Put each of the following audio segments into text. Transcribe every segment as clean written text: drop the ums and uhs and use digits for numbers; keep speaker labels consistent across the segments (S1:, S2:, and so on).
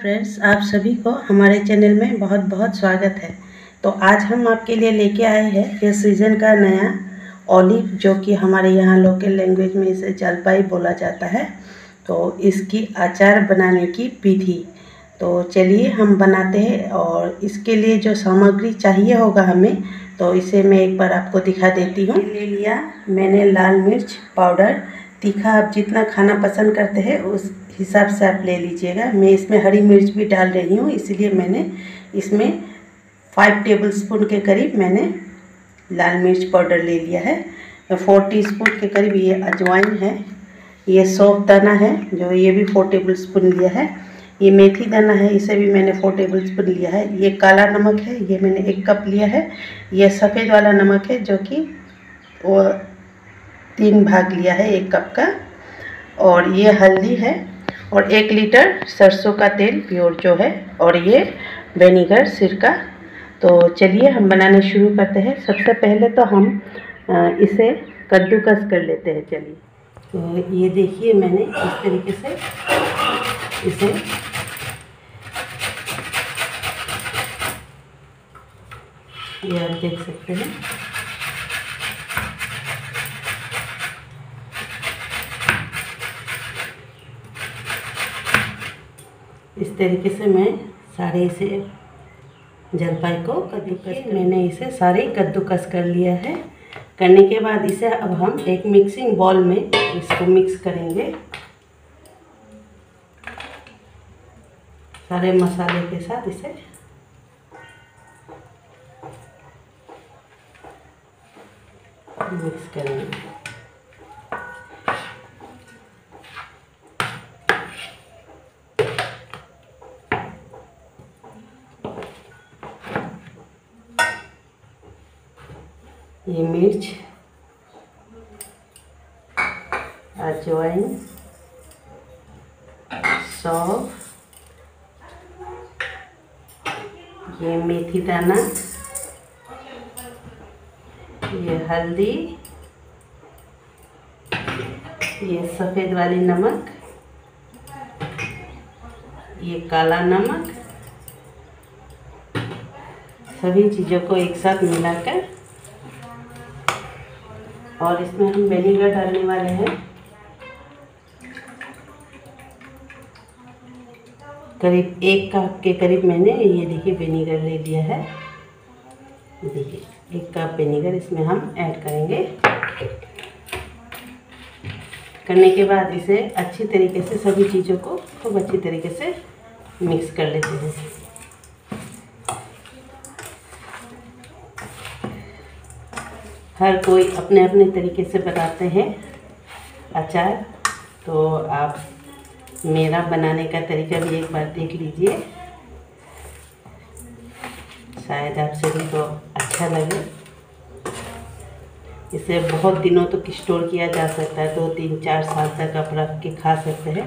S1: Friends, आप सभी को हमारे चैनल में बहुत बहुत स्वागत है। तो आज हम आपके लिए लेके आए हैं ये सीज़न का नया ऑलिव, जो कि हमारे यहाँ लोकल लैंग्वेज में इसे जलपाई बोला जाता है। तो इसकी अचार बनाने की विधि, तो चलिए हम बनाते हैं। और इसके लिए जो सामग्री चाहिए होगा हमें, तो इसे मैं एक बार आपको दिखा देती हूँ। ले लिया मैंने लाल मिर्च पाउडर, तीखा आप जितना खाना पसंद करते हैं उस हिसाब से आप ले लीजिएगा। मैं इसमें हरी मिर्च भी डाल रही हूँ, इसलिए मैंने इसमें 5 टेबलस्पून के करीब मैंने लाल मिर्च पाउडर ले लिया है। 4 टीस्पून के करीब ये अजवाइन है। ये सौंफ दाना है, जो ये भी 4 टेबलस्पून लिया है। ये मेथी दाना है, इसे भी मैंने 4 टेबलस्पून लिया है। ये काला नमक है, ये मैंने 1 कप लिया है। ये सफ़ेद वाला नमक है, जो कि वो 3 भाग लिया है 1 कप का। और ये हल्दी है, और 1 लीटर सरसों का तेल प्योर जो है, और ये विनेगर सिरका। तो चलिए हम बनाना शुरू करते हैं। सबसे पहले तो हम इसे कद्दूकस कर लेते हैं। चलिए, तो ये देखिए मैंने इस तरीके से इसे ये आप देख सकते हैं। इस तरीके से मैं सारे इसे जलपाई को कद्दूकस, मैंने इसे सारे कद्दूकस कर लिया है। करने के बाद इसे अब हम एक मिक्सिंग बाउल में इसको मिक्स करेंगे सारे मसाले के साथ। इसे मिक्स करेंगे। ये मिर्च, अजवाइन, सौंफ, ये मेथी दाना, ये हल्दी, ये सफ़ेद वाली नमक, ये काला नमक, सभी चीज़ों को एक साथ मिलाकर, और इसमें हम विनेगर डालने वाले हैं। करीब 1 कप के करीब मैंने ये देखिए विनेगर ले लिया है। देखिए 1 कप विनेगर इसमें हम ऐड करेंगे। करने के बाद इसे अच्छी तरीके से सभी चीज़ों को खूब अच्छी तरीके से मिक्स कर लेते हैं। हर कोई अपने अपने तरीके से बनाते हैं अचार, तो आप मेरा बनाने का तरीका भी एक बार देख लीजिए, शायद आप सभी को अच्छा लगे। इसे बहुत दिनों तक स्टोर किया जा सकता है, 2, 3, 4 साल तक आप रख के खा सकते हैं।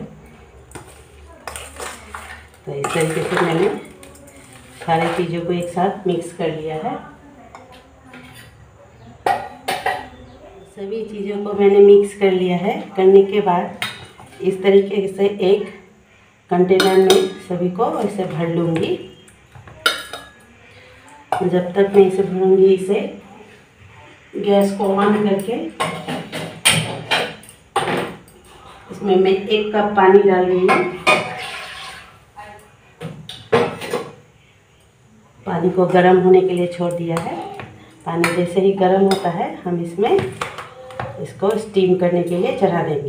S1: तो इस तरीके से मैंने सारी चीज़ों को एक साथ मिक्स कर लिया है। सभी चीज़ों को मैंने मिक्स कर लिया है। करने के बाद इस तरीके से एक कंटेनर में सभी को ऐसे भर लूँगी। जब तक मैं इसे भरूँगी, इसे गैस को ऑन करके इसमें मैं 1 कप पानी डाल रही हूँ। पानी को गर्म होने के लिए छोड़ दिया है। पानी जैसे ही गर्म होता है, हम इसमें इसको स्टीम करने के लिए चढ़ा देंगे।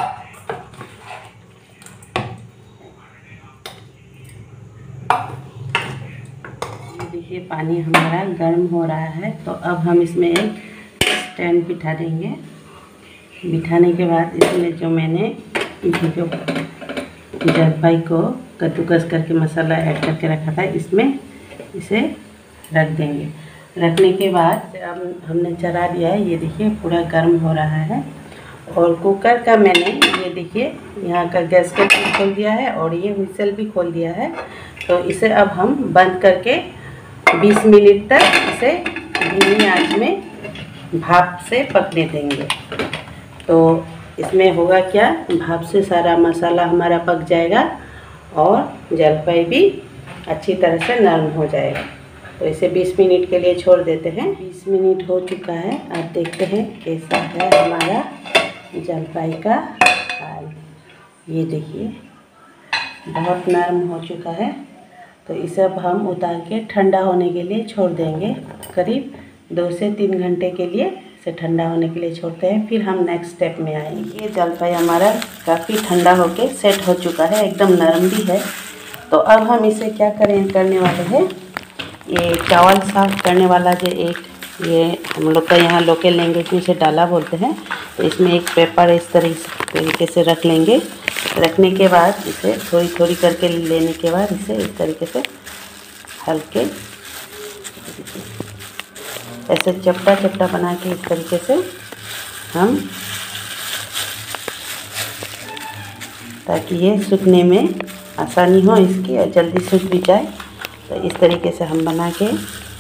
S1: देखिए पानी हमारा गर्म हो रहा है, तो अब हम इसमें एक स्टैंड बिठा देंगे। बिठाने के बाद इसमें जो मैंने जो जलपाई को कद्दूकस करके मसाला ऐड करके रखा था, इसमें इसे रख देंगे। रखने के बाद अब हमने चढ़ा दिया है। ये देखिए पूरा गर्म हो रहा है। और कुकर का मैंने ये देखिए यहाँ का गैस का खोल दिया है, और ये व्हिसल भी खोल दिया है। तो इसे अब हम बंद करके 20 मिनट तक इसे धीमी आंच में भाप से पकने देंगे। तो इसमें होगा क्या, भाप से सारा मसाला हमारा पक जाएगा और जलपाई भी अच्छी तरह से नरम हो जाएगा। तो इसे 20 मिनट के लिए छोड़ देते हैं। 20 मिनट हो चुका है। अब देखते हैं कैसा है हमारा जलपाई का हाल। ये देखिए बहुत नरम हो चुका है। तो इसे अब हम उतार के ठंडा होने के लिए छोड़ देंगे। करीब 2 से 3 घंटे के लिए इसे ठंडा होने के लिए छोड़ते हैं, फिर हम नेक्स्ट स्टेप में आएंगे। ये जलपाई हमारा काफ़ी ठंडा होके सेट हो चुका है, एकदम नरम भी है। तो अब हम इसे क्या करने वाले हैं, ये चावल साफ करने वाला जो ये हम लोग का यहाँ लोकल लैंग्वेज में इसे डाला बोलते हैं। तो इसमें एक पेपर इस तरीके से रख लेंगे। रखने के बाद इसे थोड़ी थोड़ी करके लेने के बाद इसे इस तरीके से हल्के ऐसे चपटा चपटा बना के इस तरीके से हम, ताकि ये सूखने में आसानी हो इसकी और जल्दी सूख भी जाए। तो इस तरीके से हम बना के,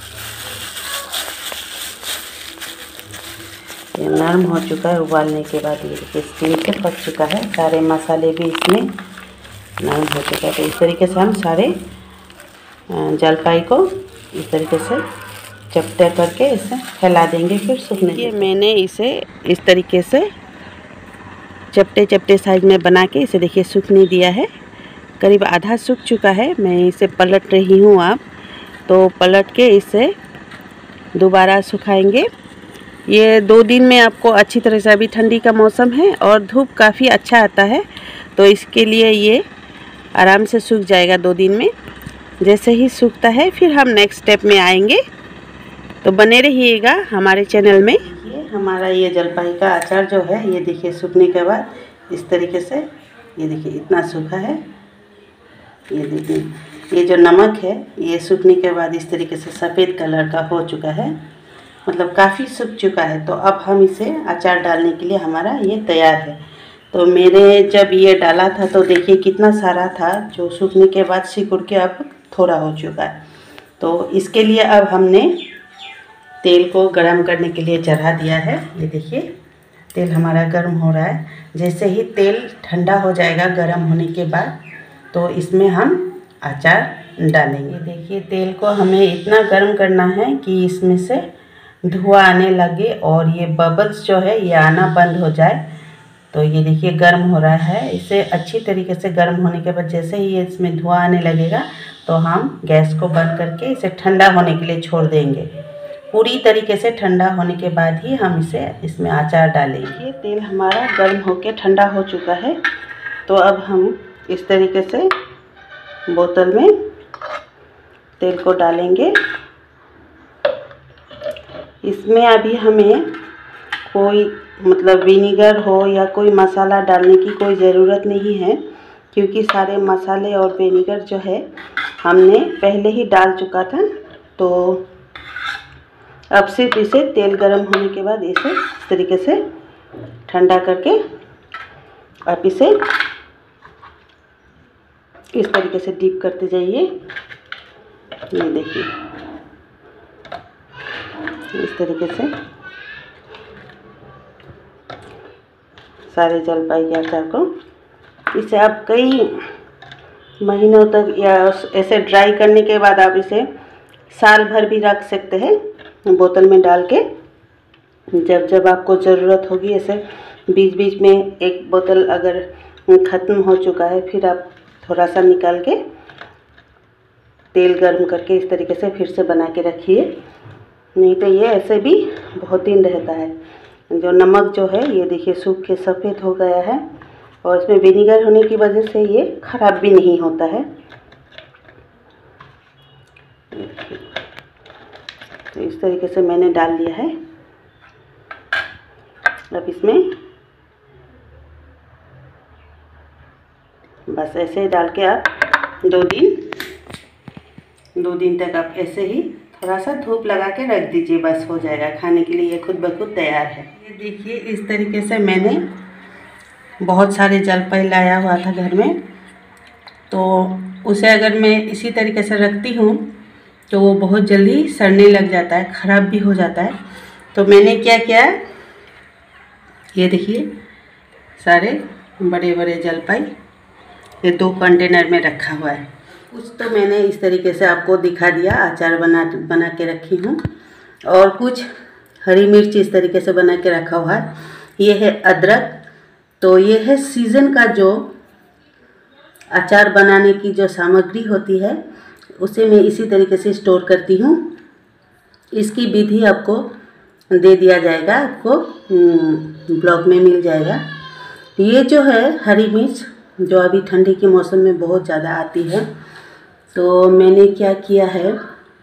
S1: ये नरम हो चुका है उबालने के बाद। ये देखिए स्टीम से पक चुका है, सारे मसाले भी इसमें नरम हो चुका है। तो इस तरीके से हम सारे जलपाई को इस तरीके से चपटे करके इसे फैला देंगे, फिर सूखने देंगे। मैंने इसे इस तरीके से चपटे चपटे साइज में बना के इसे देखिए सूखने दिया है। करीब आधा सूख चुका है। मैं इसे पलट रही हूँ। आप तो पलट के इसे दोबारा सुखाएंगे। ये 2 दिन में आपको अच्छी तरह से, अभी ठंडी का मौसम है और धूप काफ़ी अच्छा आता है, तो इसके लिए ये आराम से सूख जाएगा 2 दिन में। जैसे ही सूखता है फिर हम नेक्स्ट स्टेप में आएंगे। तो बने रहिएगा हमारे चैनल में। ये हमारा ये जलपाई का अचार जो है, ये देखिए सूखने के बाद इस तरीके से, ये देखिए इतना सूखा है। ये देखिए ये जो नमक है ये सूखने के बाद इस तरीके से सफ़ेद कलर का हो चुका है, मतलब काफ़ी सूख चुका है। तो अब हम इसे अचार डालने के लिए हमारा ये तैयार है। तो मेरे जब ये डाला था तो देखिए कितना सारा था, जो सूखने के बाद सिकुड़ के अब थोड़ा हो चुका है। तो इसके लिए अब हमने तेल को गरम करने के लिए चढ़ा दिया है। ये देखिए तेल हमारा गर्म हो रहा है। जैसे ही तेल ठंडा हो जाएगा गर्म होने के बाद, तो इसमें हम अचार डालेंगे। देखिए तेल को हमें इतना गर्म करना है कि इसमें से धुआं आने लगे और ये बबल्स जो है ये आना बंद हो जाए। तो ये देखिए गर्म हो रहा है। इसे अच्छी तरीके से गर्म होने के बाद जैसे ही ये इसमें धुआं आने लगेगा तो हम गैस को बंद करके इसे ठंडा होने के लिए छोड़ देंगे। पूरी तरीके से ठंडा होने के बाद ही हम इसमें अचार डालेंगे। ये तेल हमारा गर्म होकर ठंडा हो चुका है। तो अब हम इस तरीके से बोतल में तेल को डालेंगे। इसमें अभी हमें कोई मतलब विनीगर हो या कोई मसाला डालने की कोई ज़रूरत नहीं है, क्योंकि सारे मसाले और विनीगर जो है हमने पहले ही डाल चुका था। तो अब सिर्फ इसे तेल गरम होने के बाद इसे इस तरीके से ठंडा करके आप इसे इस तरीके से डीप करते जाइए। ये देखिए इस तरीके से सारे जलपाई के अचार को, इसे आप कई महीनों तक या ऐसे ड्राई करने के बाद आप इसे साल भर भी रख सकते हैं बोतल में डाल के। जब जब आपको ज़रूरत होगी, ऐसे बीच बीच में एक बोतल अगर ख़त्म हो चुका है फिर आप थोड़ा सा निकाल के तेल गर्म करके इस तरीके से फिर से बना के रखिए, नहीं तो ये ऐसे भी बहुत दिन रहता है। जो नमक जो है ये देखिए सूख के सफ़ेद हो गया है और इसमें विनीगर होने की वजह से ये ख़राब भी नहीं होता है। तो इस तरीके से मैंने डाल दिया है। अब इसमें बस ऐसे ही डाल के आप 2 दिन तक आप ऐसे ही थोड़ा सा धूप लगा के रख दीजिए, बस हो जाएगा। खाने के लिए ये खुद ब खुद तैयार है। ये देखिए इस तरीके से मैंने बहुत सारे जलपाई लाया हुआ था घर में, तो उसे अगर मैं इसी तरीके से रखती हूँ तो वो बहुत जल्दी सड़ने लग जाता है, ख़राब भी हो जाता है। तो मैंने क्या किया, ये देखिए सारे बड़े बड़े जलपाई ये 2 कंटेनर में रखा हुआ है। कुछ तो मैंने इस तरीके से आपको दिखा दिया, अचार बना के रखी हूँ। और कुछ हरी मिर्च इस तरीके से बना के रखा हुआ है। ये है अदरक। तो ये है सीज़न का जो अचार बनाने की जो सामग्री होती है, उसे मैं इसी तरीके से स्टोर करती हूँ। इसकी विधि आपको दे दिया जाएगा, आपको ब्लॉग में मिल जाएगा। ये जो है हरी मिर्च, जो अभी ठंडी के मौसम में बहुत ज़्यादा आती है, तो मैंने क्या किया है,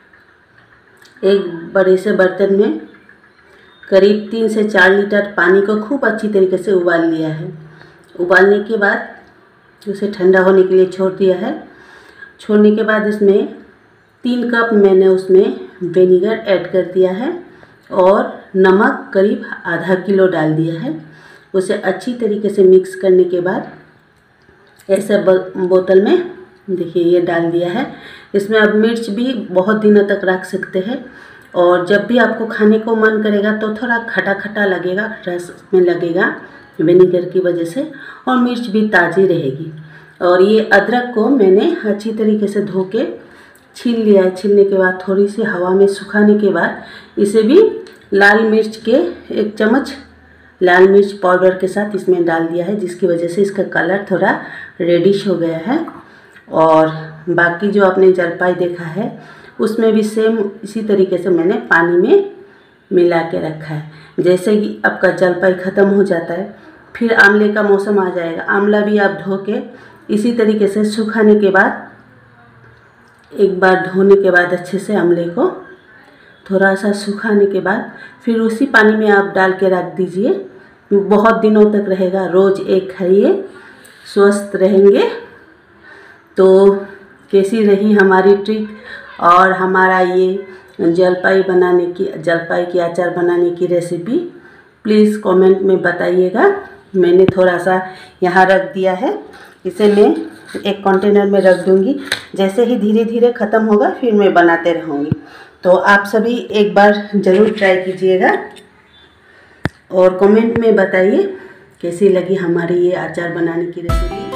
S1: एक बड़े से बर्तन में करीब 3 से 4 लीटर पानी को खूब अच्छी तरीके से उबाल लिया है। उबालने के बाद उसे ठंडा होने के लिए छोड़ दिया है। छोड़ने के बाद इसमें 3 कप मैंने उसमें विनेगर ऐड कर दिया है और नमक करीब आधा किलो डाल दिया है। उसे अच्छी तरीके से मिक्स करने के बाद ऐसे बोतल में देखिए ये डाल दिया है। इसमें अब मिर्च भी बहुत दिनों तक रख सकते हैं, और जब भी आपको खाने को मन करेगा तो थोड़ा खटा खटा लगेगा, रस में लगेगा विनेगर की वजह से, और मिर्च भी ताज़ी रहेगी। और ये अदरक को मैंने अच्छी तरीके से धो के छील लिया है। छीलने के बाद थोड़ी सी हवा में सुखाने के बाद इसे भी लाल मिर्च के 1 चम्मच लाल मिर्च पाउडर के साथ इसमें डाल दिया है, जिसकी वजह से इसका कलर थोड़ा रेडिश हो गया है। और बाकी जो आपने जलपाई देखा है उसमें भी सेम इसी तरीके से मैंने पानी में मिला के रखा है। जैसे कि आपका जलपाई ख़त्म हो जाता है, फिर आंवले का मौसम आ जाएगा। आंवला भी आप धो के इसी तरीके से सुखाने के बाद, एक बार धोने के बाद अच्छे से आंवले को थोड़ा सा सुखाने के बाद फिर उसी पानी में आप डाल के रख दीजिए। बहुत दिनों तक रहेगा। रोज़ एक खाइए, स्वस्थ रहेंगे। तो कैसी रही हमारी ट्रिक और हमारा ये जलपाई की अचार बनाने की रेसिपी, प्लीज़ कमेंट में बताइएगा। मैंने थोड़ा सा यहाँ रख दिया है, इसे मैं एक कंटेनर में रख दूँगी। जैसे ही धीरे धीरे ख़त्म होगा फिर मैं बनाते रहूँगी। तो आप सभी एक बार ज़रूर ट्राई कीजिएगा और कमेंट में बताइए कैसी लगी हमारी ये अचार बनाने की रेसिपी।